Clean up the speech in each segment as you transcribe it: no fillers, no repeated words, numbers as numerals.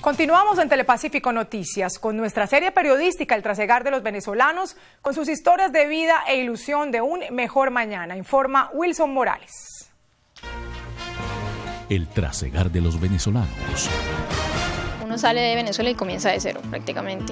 Continuamos en Telepacífico Noticias con nuestra serie periodística El Trasegar de los Venezolanos, con sus historias de vida e ilusión de un mejor mañana, informa Wilson Morales. El Trasegar de los Venezolanos. Uno sale de Venezuela y comienza de cero prácticamente.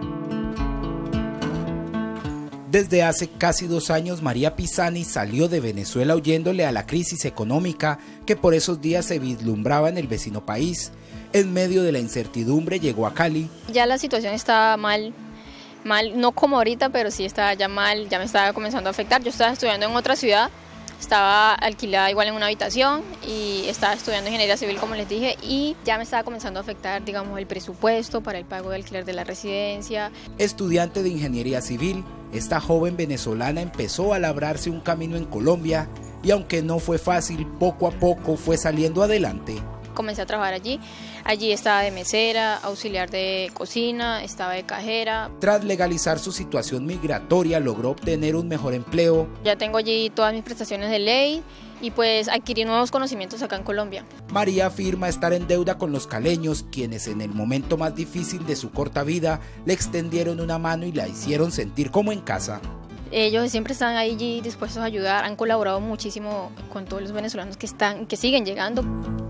Desde hace casi 2 años, María Pisani salió de Venezuela huyéndole a la crisis económica que por esos días se vislumbraba en el vecino país. En medio de la incertidumbre llegó a Cali. Ya la situación estaba mal, no como ahorita, pero sí estaba ya mal, ya me estaba comenzando a afectar. Yo estaba estudiando en otra ciudad, estaba alquilada igual en una habitación y estaba estudiando ingeniería civil, como les dije, y ya me estaba comenzando a afectar, digamos, el presupuesto para el pago de alquiler de la residencia. Estudiante de ingeniería civil, esta joven venezolana empezó a labrarse un camino en Colombia y aunque no fue fácil, poco a poco fue saliendo adelante. Comencé a trabajar allí estaba de mesera, auxiliar de cocina, estaba de cajera. Tras legalizar su situación migratoria, logró obtener un mejor empleo. Ya tengo allí todas mis prestaciones de ley y pues adquirí nuevos conocimientos acá en Colombia. María afirma estar en deuda con los caleños, quienes en el momento más difícil de su corta vida le extendieron una mano y la hicieron sentir como en casa. Ellos siempre están allí dispuestos a ayudar, han colaborado muchísimo con todos los venezolanos que siguen llegando.